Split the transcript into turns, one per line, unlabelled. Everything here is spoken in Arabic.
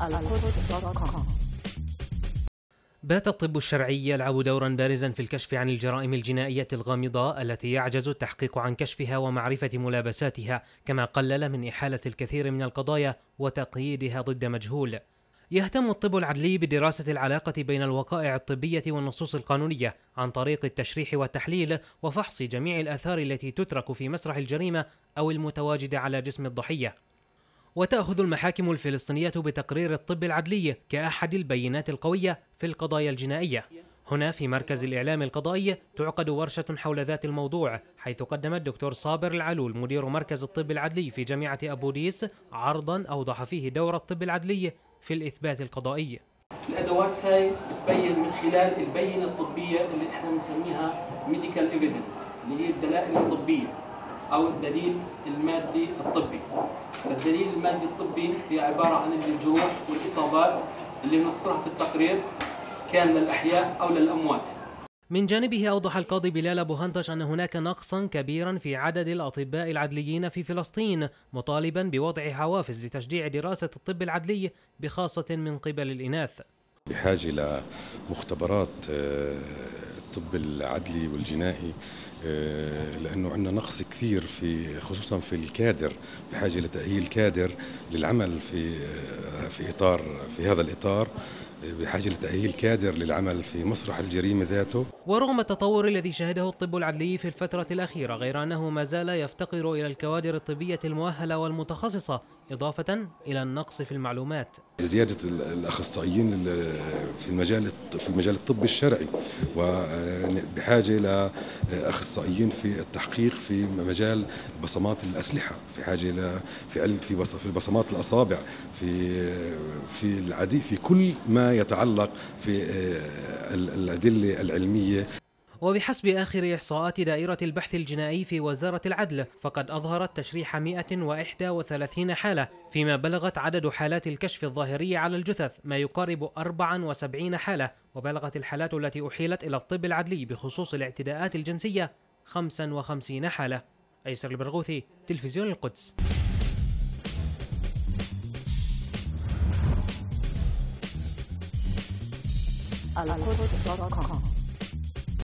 القدس.com.
بات الطب الشرعي يلعب دورا بارزا في الكشف عن الجرائم الجنائية الغامضة التي يعجز التحقيق عن كشفها ومعرفة ملابساتها، كما قلل من إحالة الكثير من القضايا وتقييدها ضد مجهول. يهتم الطب العدلي بدراسة العلاقة بين الوقائع الطبية والنصوص القانونية عن طريق التشريح والتحليل وفحص جميع الآثار التي تترك في مسرح الجريمة أو المتواجدة على جسم الضحية. وتأخذ المحاكم الفلسطينية بتقرير الطب العدلي كأحد البينات القوية في القضايا الجنائية. هنا في مركز الإعلام القضائي تعقد ورشة حول ذات الموضوع، حيث قدم الدكتور صابر العلول مدير مركز الطب العدلي في جامعة أبو ديس عرضا أوضح فيه دور الطب العدلي في الإثبات القضائي.
الأدوات هاي تبين من خلال البينة الطبية اللي احنا بنسميها ميديكال ايفيدنس، اللي هي الدلائل الطبية أو الدليل المادي الطبي. الدليل المادي الطبي هي عبارة عن الجروح والإصابات اللي بنذكرها في التقرير، كان للأحياء أو للأموات.
من جانبه أوضح القاضي بلال أبو هنتش أن هناك نقصا كبيرا في عدد الأطباء العدليين في فلسطين، مطالبا بوضع حوافز لتشجيع دراسة الطب العدلي بخاصة من قبل الإناث.
بحاجة لمختبرات الطب العدلي والجنائي، لأنه عندنا نقص كثير خصوصا في الكادر، بحاجة لتأهيل كادر للعمل في هذا الإطار، بحاجة لتأهيل كادر للعمل في مسرح الجريمة ذاته.
ورغم التطور الذي شهده الطب العدلي في الفترة الأخيرة، غير أنه ما زال يفتقر إلى الكوادر الطبية المؤهلة والمتخصصة، إضافة إلى النقص في المعلومات.
زيادة الأخصائيين في مجال الطب الشرعي، وبحاجة لأخصائيين في التحقيق في مجال بصمات الأسلحة، في حاجة في بصمات الأصابع، في كل ما يتعلق في الأدلة العلمية.
وبحسب آخر إحصاءات دائرة البحث الجنائي في وزارة العدل، فقد أظهرت تشريح 131 حالة، فيما بلغت عدد حالات الكشف الظاهري على الجثث ما يقارب 74 حالة، وبلغت الحالات التي أحيلت إلى الطب العدلي بخصوص الاعتداءات الجنسية 55 حالة. أيسر البرغوثي، تلفزيون القدس.
القدس.com.